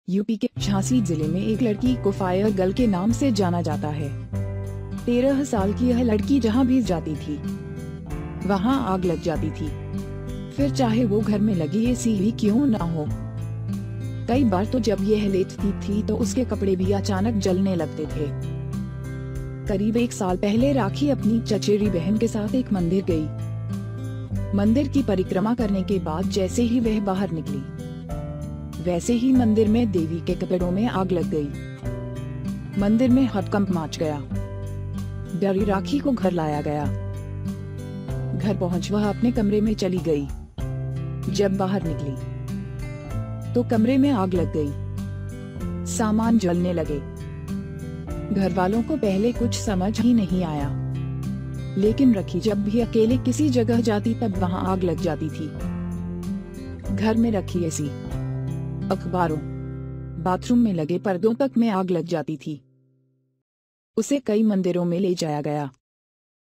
UP के झांसी जिले में एक लड़की को फायर गर्ल के नाम से जाना जाता है। 13 साल की यह लड़की जहां भी जाती थी वहां आग लग जाती थी, फिर चाहे वो घर में लगी एसी ही क्यों ना हो। कई बार तो जब यह लेटती थी तो उसके कपड़े भी अचानक जलने लगते थे। करीब 1 साल पहले राखी अपनी चचेरी बहन के साथ एक मंदिर गई। मंदिर की परिक्रमा करने के बाद जैसे ही वह बाहर निकली, वैसे ही मंदिर में देवी के कपड़ों में आग लग गई। मंदिर में हड़कंप मच गया। डरी राखी को घर लाया गया। घर पहुंच वह अपने कमरे में चली गई। जब बाहर निकली तो कमरे में आग लग गई। सामान जलने लगे। घर वालों को पहले कुछ समझ ही नहीं आया, लेकिन राखी जब भी अकेले किसी जगह जाती तब वहां आग लग जाती थी। घर में रखी एसी, अखबारों, बाथरूम में लगे पर्दों तक में आग लग जाती थी। उसे कई मंदिरों में ले जाया गया,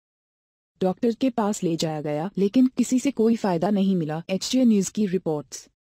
डॉक्टर के पास ले जाया गया, लेकिन किसी से कोई फायदा नहीं मिला। एचजे न्यूज की रिपोर्ट्स।